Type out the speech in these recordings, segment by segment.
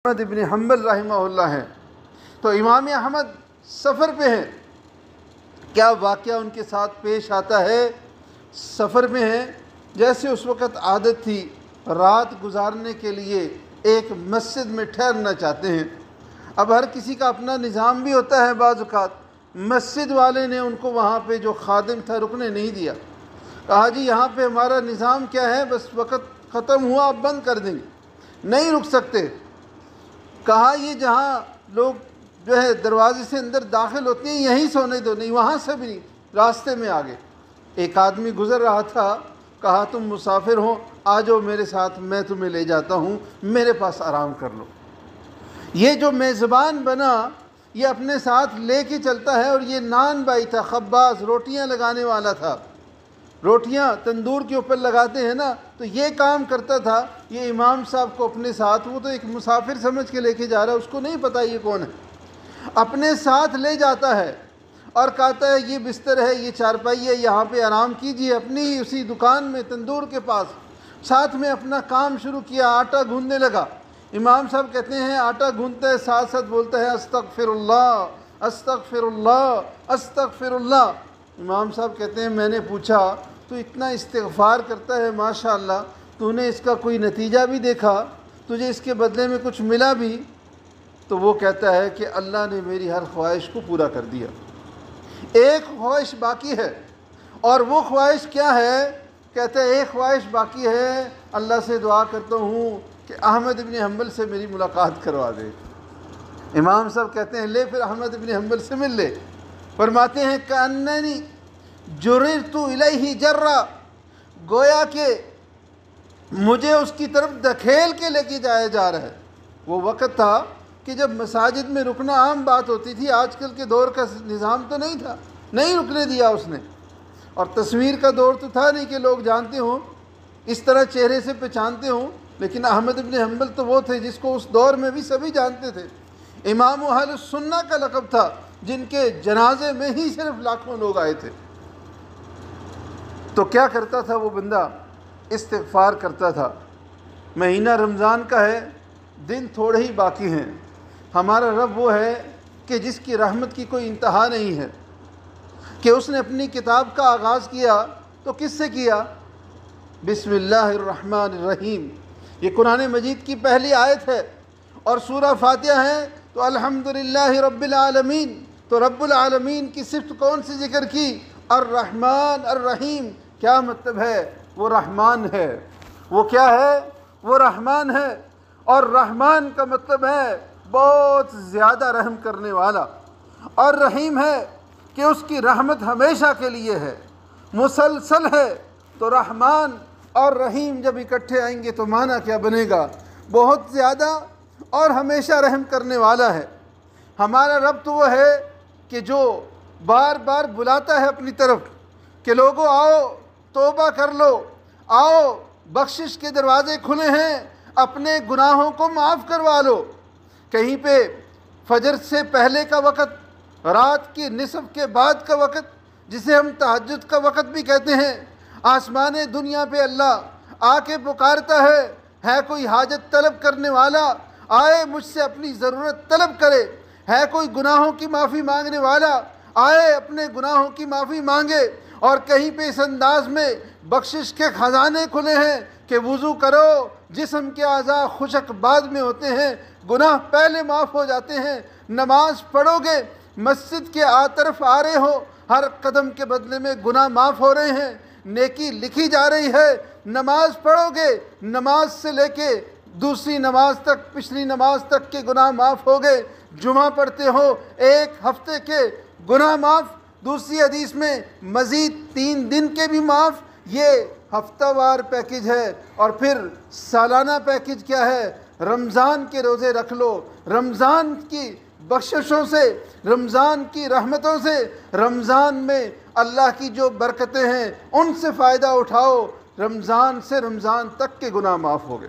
احمد ابن حنبل رحمہ اللہ ہیں، تو امام احمد سفر پہ ہیں۔ کیا واقعہ ان کے ساتھ پیش آتا ہے؟ سفر میں ہیں، جیسے اس وقت عادت تھی رات گزارنے کے لیے ایک مسجد میں ٹھہرنا چاہتے ہیں۔ اب ہر کسی کا اپنا نظام بھی ہوتا ہے، بعض اوقات مسجد والے نے ان کو وہاں پہ جو خادم تھا رکنے نہیں دیا، کہا جی یہاں پہ ہمارا نظام کیا ہے، بس وقت ختم ہوا آپ بند کر دیں گے، نہیں رک سکتے۔ کہا یہ جہاں لوگ جو ہے دروازے سے اندر داخل ہوتے ہیں یہیں سونے دو، نہیں وہاں سے بھی نہیں، راستے میں آگے ایک آدمی گزر رہا تھا، کہا تم مسافر ہو آ جاؤ میرے ساتھ، میں تمہیں لے جاتا ہوں، میرے پاس آرام کر لو۔ یہ جو میزبان بنا یہ اپنے ساتھ لے کے چلتا ہے، اور یہ نان بائی تھا، خباز، روٹیاں لگانے والا تھا، روٹیاں تندور کے اوپر لگاتے ہیں نا، تو یہ کام کرتا تھا۔ یہ امام صاحب کو اپنے ساتھ، وہ تو ایک مسافر سمجھ کے لے کے جا رہا ہے، اس کو نہیں پتہ یہ کون ہے، اپنے ساتھ لے جاتا ہے اور کہتا ہے یہ بستر ہے، یہ چارپائی ہے، یہاں پہ آرام کیجئے، اپنی ہی اسی دکان میں تندور کے پاس ساتھ میں اپنا کام شروع کیا، آٹا گوندنے لگا۔ امام صاحب کہتے ہیں آٹا گوندتا ہے، ساتھ ساتھ بولتا ہے استغفر اللہ استغفر اللہ استغفر اللہ۔ امام صاحب کہتے ہیں میں نے پوچھا تو اتنا استغفار کرتا ہے ماشاءاللہ، تو نے اس کا کوئی نتیجہ بھی دیکھا، تجھے اس کے بدلے میں کچھ ملا بھی؟ تو وہ کہتا ہے کہ اللہ نے میری ہر خواہش کو پورا کر دیا، ایک خواہش باقی ہے۔ اور وہ خواہش کیا ہے؟ کہتا ہے ایک خواہش باقی ہے، اللہ سے دعا کرتا ہوں کہ احمد ابن حنبل سے میری ملاقات کروا دے۔ امام صاحب کہتے ہیں لے پھر احمد ابن حنبل سے مل لے۔ فرماتے ہیں کأننی جررت الیہ جرا، گویا کہ مجھے اس کی طرف دھکیل کے لے کے جایا جا رہا ہے۔ وہ وقت تھا کہ جب مساجد میں رکنا عام بات ہوتی تھی، آج کل کے دور کا نظام تو نہیں تھا، نہیں رکنے دیا اس نے۔ اور تصویر کا دور تو تھا نہیں کہ لوگ جانتے ہوں، اس طرح چہرے سے پہچانتے ہوں، لیکن احمد ابن حنبل تو وہ تھے جس کو اس دور میں بھی سبھی جانتے تھے۔ امام اہل السنہ کا لقب تھا، جن کے جنازے میں ہی صرف لاکھوں لوگ آئے تھے۔ تو کیا کرتا تھا وہ بندہ؟ استغفار کرتا تھا۔ مہینہ رمضان کا ہے، دن تھوڑے ہی باقی ہیں۔ ہمارا رب وہ ہے کہ جس کی رحمت کی کوئی انتہا نہیں ہے، کہ اس نے اپنی کتاب کا آغاز کیا تو کس سے کیا؟ بسم اللہ الرحمن الرحیم، یہ قرآن مجید کی پہلی آیت ہے، اور سورہ فاتحہ ہے تو الحمدللہ رب العالمین۔ تو رب العالمین کی صفت کون سی ذکر کی؟ الرحمن الرحیم۔ کیا مطلب ہے؟ وہ رحمان ہے۔ وہ کیا ہے؟ وہ رحمان ہے، اور رحمان کا مطلب ہے بہت زیادہ رحم کرنے والا، اور رحیم ہے کہ اس کی رحمت ہمیشہ کے لیے ہے، مسلسل ہے۔ تو رحمان اور رحیم جب اکٹھے آئیں گے تو معنی کیا بنے گا؟ بہت زیادہ اور ہمیشہ رحم کرنے والا ہے۔ ہمارا رب تو وہ ہے کہ جو بار بار بلاتا ہے اپنی طرف کہ لوگوں آؤ توبہ کر لو، آؤ بخشش کے دروازے کھلے ہیں، اپنے گناہوں کو معاف کروا لو۔ کہیں پہ فجر سے پہلے کا وقت، رات کی نصف کے بعد کا وقت، جسے ہم تہجد کا وقت بھی کہتے ہیں، آسمان دنیا پہ اللہ آ کے پکارتا ہے کوئی حاجت طلب کرنے والا آئے مجھ سے اپنی ضرورت طلب کرے، ہے کوئی گناہوں کی معافی مانگنے والا آئے اپنے گناہوں کی معافی مانگے۔ اور کہیں پہ اس انداز میں بخشش کے خزانے کھلے ہیں کہ وضو کرو، جسم کے اعضاء خشک بعد میں ہوتے ہیں، گناہ پہلے معاف ہو جاتے ہیں۔ نماز پڑھو گے، مسجد کے طرف آ رہے ہو، ہر قدم کے بدلے میں گناہ معاف ہو رہے ہیں، نیکی لکھی جا رہی ہے۔ نماز پڑھو گے، نماز سے لے کے دوسری نماز تک، پچھلی نماز تک کے گناہ معاف ہو گئے۔ جمعہ پڑھتے ہو، ایک ہفتے کے گناہ معاف، دوسری حدیث میں مزید 3 دن کے بھی معاف۔ یہ ہفتہ وار پیکج ہے، اور پھر سالانہ پیکج کیا ہے؟ رمضان کے روزے رکھ لو، رمضان کی بخششوں سے، رمضان کی رحمتوں سے، رمضان میں اللہ کی جو برکتیں ہیں ان سے فائدہ اٹھاؤ، رمضان سے رمضان تک کے گناہ معاف ہو گئے۔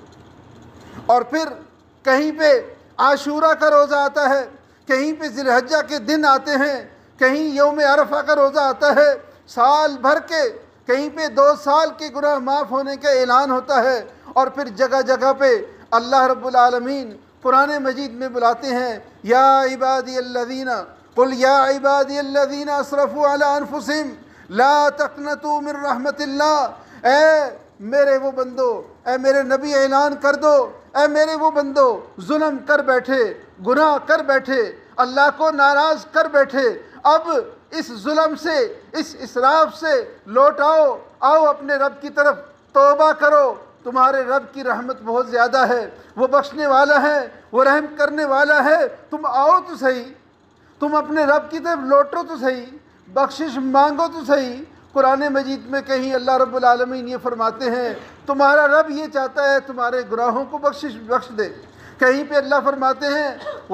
اور پھر کہیں پہ عاشورہ کا روزہ آتا ہے، کہیں پہ ذی الحجہ کے دن آتے ہیں، کہیں یوم عرفہ کا روزہ آتا ہے، سال بھر کے، کہیں پہ 2 سال کے گناہ معاف ہونے کا اعلان ہوتا ہے۔ اور پھر جگہ جگہ پہ اللہ رب العالمین قرآن مجید میں بلاتے ہیں، یا عبادی الذین قل یا عبادی الذین اسرفوا علی انفسہم لا تقنطوا من رحمت اللہ، اے میرے وہ بندو، اے میرے نبی اعلان کر دو، اے میرے وہ بندو ظلم کر بیٹھے، گناہ کر بیٹھے، اللہ کو ناراض کر بیٹھے، اب اس ظلم سے، اس اسراف سے لوٹ آؤ، آؤ اپنے رب کی طرف توبہ کرو، تمہارے رب کی رحمت بہت زیادہ ہے، وہ بخشنے والا ہے، وہ رحم کرنے والا ہے، تم آؤ تو صحیح، تم اپنے رب کی طرف لوٹو تو صحیح، بخشش مانگو تو صحیح۔ قرآن مجید میں کہیں اللہ رب العالمین یہ فرماتے ہیں تمہارا رب یہ چاہتا ہے تمہارے گناہوں کو بخش دے، کہیں پہ اللہ فرماتے ہیں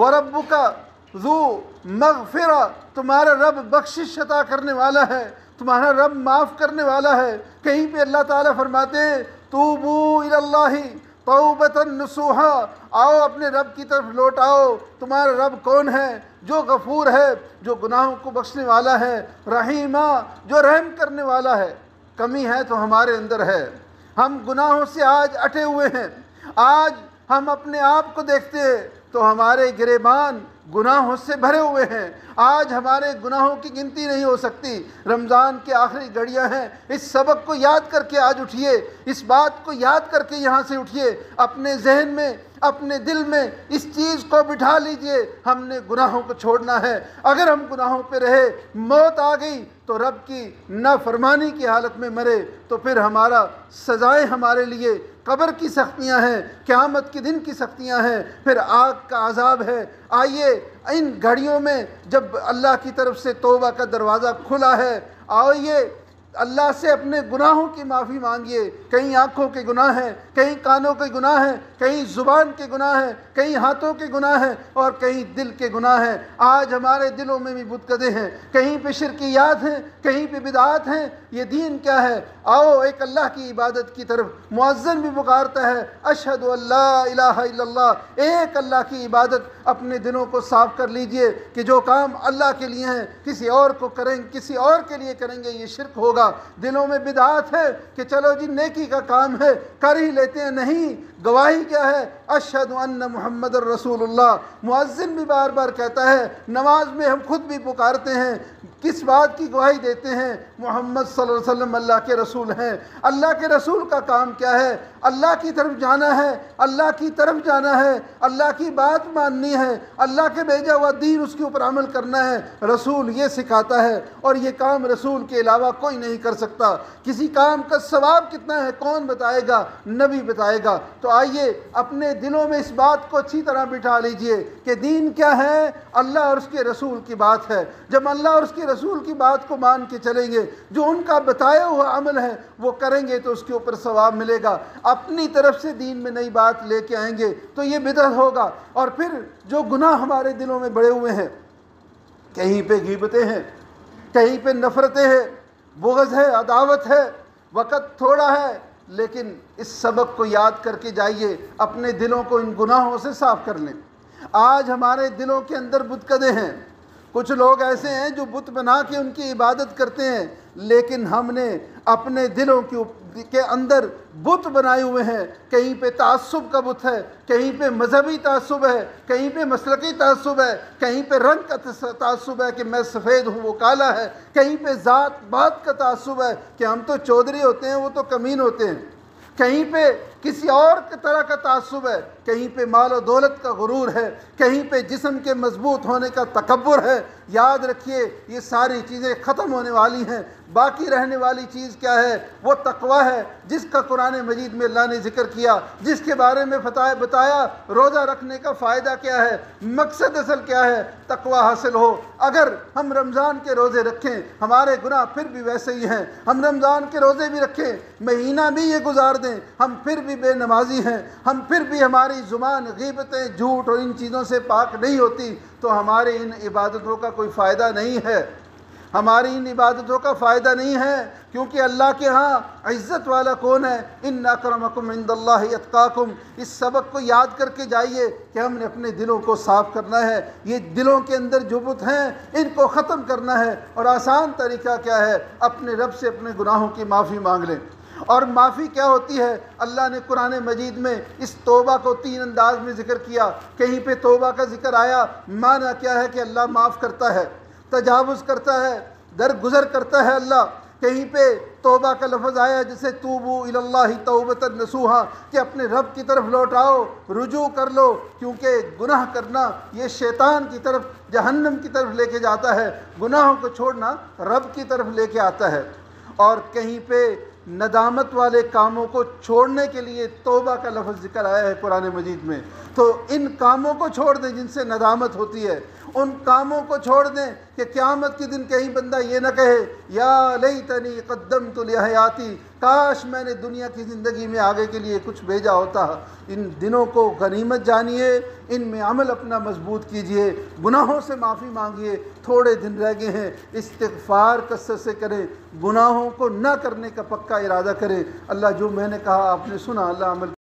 وَرَبُّكَ ذُو مغفرہ، تمہارا رب بخشش عطا کرنے والا ہے، تمہارا رب معاف کرنے والا ہے، کہیں پہ اللہ تعالیٰ فرماتے ہیں توبوا الی اللہ توبۃ نصوحا، آؤ اپنے رب کی طرف لوٹ آؤ، تمہارا رب کون ہے؟ جو غفور ہے، جو گناہوں کو بخشنے والا ہے، رحیمہ جو رحم کرنے والا ہے۔ کمی ہے تو ہمارے اندر ہے، ہم گناہوں سے آج اٹے ہوئے ہیں، آج ہم اپنے آپ کو دیکھتے ہیں تو ہمارے گریبان گناہوں سے بھرے ہوئے ہیں، آج ہمارے گناہوں کی گنتی نہیں ہو سکتی۔ رمضان کے آخری گھڑیاں ہیں، اس سبق کو یاد کر کے آج اٹھیے، اس بات کو یاد کر کے یہاں سے اٹھیے، اپنے ذہن میں، اپنے دل میں اس چیز کو بٹھا لیجئے، ہم نے گناہوں کو چھوڑنا ہے۔ اگر ہم گناہوں پہ رہے، موت آ گئی تو رب کی نافرمانی کی حالت میں مرے تو پھر ہمارا سزائیں ہمارے لیے قبر کی سختیاں ہیں، قیامت کے دن کی سختیاں ہیں، پھر آگ کا عذاب ہے۔ آئیے ان گھڑیوں میں جب اللہ کی طرف سے توبہ کا دروازہ کھلا ہے، آئیے اللہ سے اپنے گناہوں کی معافی مانگیے۔ کہیں آنکھوں کے گناہ ہیں، کہیں کانوں کے گناہ ہیں، کہیں زبان کے گناہ ہیں، کہیں ہاتھوں کے گناہ ہیں اور کہیں دل کے گناہ ہیں۔ آج ہمارے دلوں میں بھی بتکدے ہیں، کہیں پہ شرکیات ہیں، کہیں پہ بدعات ہیں۔ یہ دین کیا ہے؟ آؤ ایک اللہ کی عبادت کی طرف، مؤذن بھی پکارتا ہے اشہد ان لا الہ الا اللہ، ایک اللہ کی عبادت اپنے دلوں کو صاف کر لیجئے کہ جو کام اللہ کے لیے ہیں کسی اور کو کریں، کسی اور کے لیے کریں گے یہ شرک ہوگا۔ دلوں میں بدعات ہے کہ چلو جی نیکی کا کام ہے کر ہی لیتے ہیں، نہیں، گواہی کیا ہے؟ اشہد ان محمد الرسول اللہ۔ مؤذن بھی بار بار کہتا ہے، نماز میں ہم خود بھی پکارتے ہیں، کس بات کی گواہی دیتے ہیں؟ محمد صلی اللہ علیہ وسلم اللہ کے رسول ہیں۔ اللہ کے رسول کا کام کیا ہے؟ اللہ کی طرف جانا ہے، اللہ کی طرف جانا ہے، اللہ کی بات ماننی ہے، اللہ کے بھیجا ہوا دین اس کے اوپر عمل کرنا ہے۔ رسول یہ سکھاتا ہے اور یہ کام رسول کے علاوہ کوئی نہیں کر سکتا۔ کسی کام کا ثواب کتنا ہے کون بتائے گا؟ نبی بتائے گا۔ تو آئیے اپنے دلوں میں اس بات کو اچھی طرح بٹھا لیجئے کہ دین کیا ہے؟ اللہ اور اس کے رسول کی بات ہے۔ جب اللہ اور اس کے رسول کی بات کو مان کے چلیں گے، جو ان کا بتایا ہوا عمل ہے وہ کریں گے تو اس کے اوپر ثواب ملے گا۔ اپنی طرف سے دین میں نئی بات لے کے آئیں گے تو یہ بدعت ہوگا۔ اور پھر جو گناہ ہمارے دلوں میں بڑے ہوئے ہیں، کہیں پہ غیبتیں ہیں، کہیں پہ نفرتیں ہیں، بغض ہے، عداوت ہے، وقت تھوڑا ہے، لیکن اس سبق کو یاد کر کے جائیے، اپنے دلوں کو ان گناہوں سے صاف کر لیں۔ آج ہمارے دلوں کے اندر بتکدے ہیں، کچھ لوگ ایسے ہیں جو بت بنا کے ان کی عبادت کرتے ہیں، لیکن ہم نے اپنے دلوں کے اندر بت بنائے ہوئے ہیں۔ کہیں پہ تعصب کا بت ہے، کہیں پہ مذہبی تعصب ہے، کہیں پہ مسلکی تعصب ہے، کہیں پہ رنگ کا تعصب ہے کہ میں سفید ہوں وہ کالا ہے، کہیں پہ ذات بات کا تعصب ہے کہ ہم تو چودھری ہوتے ہیں وہ تو کمین ہوتے ہیں، کہیں پہ کسی اور طرح کا تعصب ہے، کہیں پہ مال و دولت کا غرور ہے، کہیں پہ جسم کے مضبوط ہونے کا تکبر ہے۔ یاد رکھیے یہ ساری چیزیں ختم ہونے والی ہیں، باقی رہنے والی چیز کیا ہے؟ وہ تقوی ہے، جس کا قرآن مجید میں اللہ نے ذکر کیا، جس کے بارے میں بتایا روزہ رکھنے کا فائدہ کیا ہے، مقصد اصل کیا ہے؟ تقوی حاصل ہو۔ اگر ہم رمضان کے روزے رکھیں، ہمارے گناہ پھر بھی ویسے ہی ہیں، ہم رمضان کے روزے بھی رکھیں، مہینہ بھی یہ گزار دیں، ہم پھر بھی بے نمازی ہیں، ہم پھر بھی ہماری زبان غیبتیں، جھوٹ اور ان چیزوں سے پاک نہیں ہوتی، تو ہماری ان عبادتوں کا کوئی فائدہ نہیں ہے، ہماری ان عبادتوں کا فائدہ نہیں ہے، کیونکہ اللہ کے ہاں عزت والا کون ہے؟ ان اکرمکم عند اللہ اتقاکم۔ اس سبق کو یاد کر کے جائیے کہ ہم نے اپنے دلوں کو صاف کرنا ہے، یہ دلوں کے اندر جو بت ہیں ان کو ختم کرنا ہے۔ اور آسان طریقہ کیا ہے؟ اپنے رب سے اپنے گناہوں کی معافی مانگ لیں۔ اور معافی کیا ہوتی ہے؟ اللہ نے قرآن مجید میں اس توبہ کو 3 انداز میں ذکر کیا۔ کہیں پہ توبہ کا ذکر آیا، معنی کیا ہے کہ اللہ معاف کرتا ہے، تجاوز کرتا ہے، درگزر کرتا ہے اللہ۔ کہیں پہ توبہ کا لفظ آیا جسے توبو الی اللہ توبۃ نصوحا، کہ اپنے رب کی طرف لوٹ آؤ، رجوع کر لو، کیونکہ گناہ کرنا یہ شیطان کی طرف، جہنم کی طرف لے کے جاتا ہے، گناہوں کو چھوڑنا رب کی طرف لے کے آتا ہے۔ اور کہیں پہ ندامت والے کاموں کو چھوڑنے کے لیے توبہ کا لفظ ذکر آیا ہے قرآن مجید میں۔ تو ان کاموں کو چھوڑ دیں جن سے ندامت ہوتی ہے، ان کاموں کو چھوڑ دیں کہ قیامت کے دن کہیں بندہ یہ نہ کہے یا لیتنی قدمت لحیاتی، کاش میں نے دنیا کی زندگی میں آگے کے لیے کچھ بھیجا ہوتا۔ ان دنوں کو غنیمت جانیے، ان میں عمل اپنا مضبوط کیجئے، گناہوں سے معافی مانگیے، تھوڑے دن رہ گئے ہیں، استغفار کثرت سے کریں، گناہوں کو نہ کرنے کا پکا ارادہ کریں۔ اللہ جو میں نے کہا آپ نے سنا، اللہ عمل